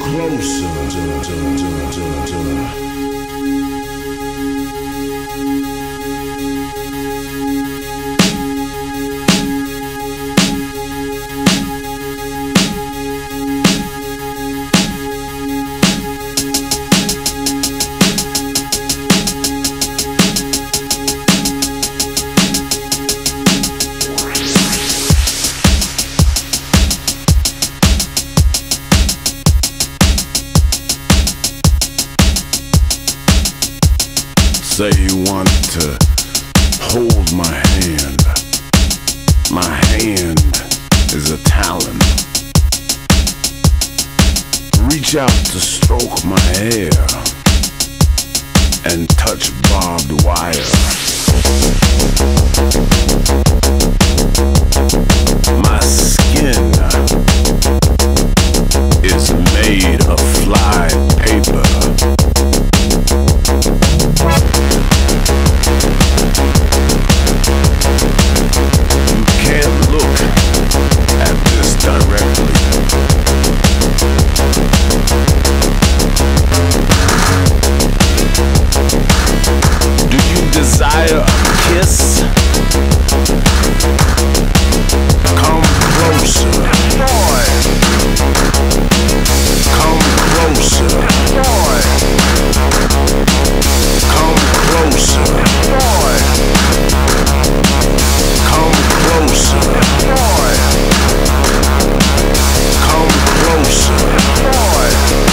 closer. Say you want to hold my hand. My hand is a talon. Reach out to stroke my hair and touch barbed wire. My skin is made of fly paper. You can't look at this directly. Do you desire a kiss? Come closer, boy. Come closer, boy. Come closer, boy. Come closer, boy. Come closer, boy.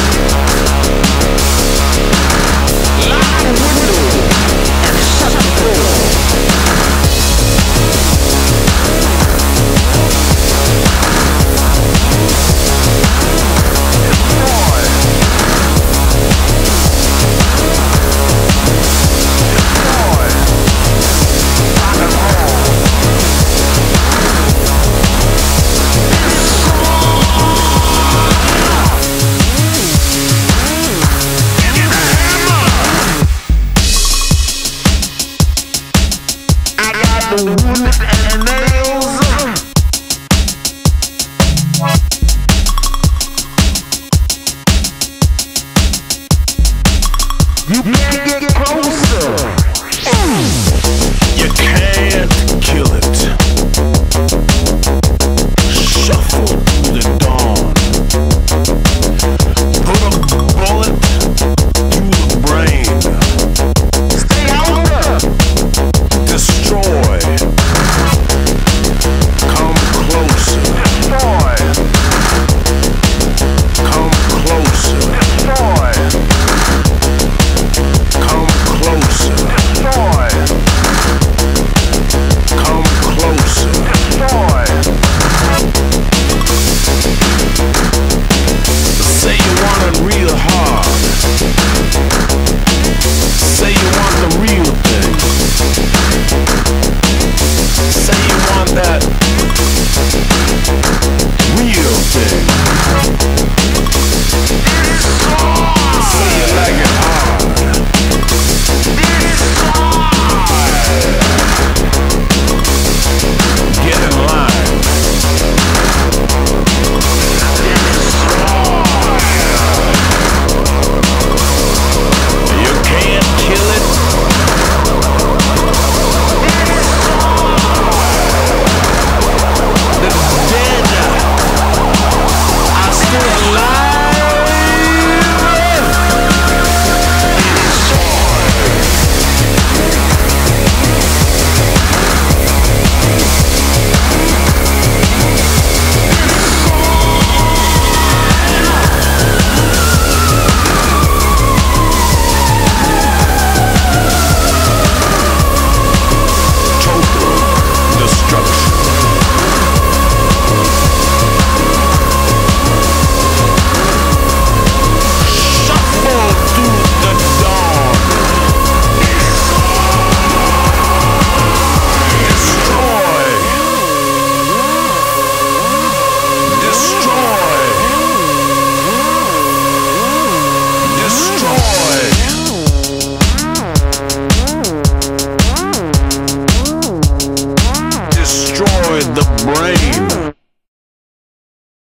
Lock the window and shut the door. You can't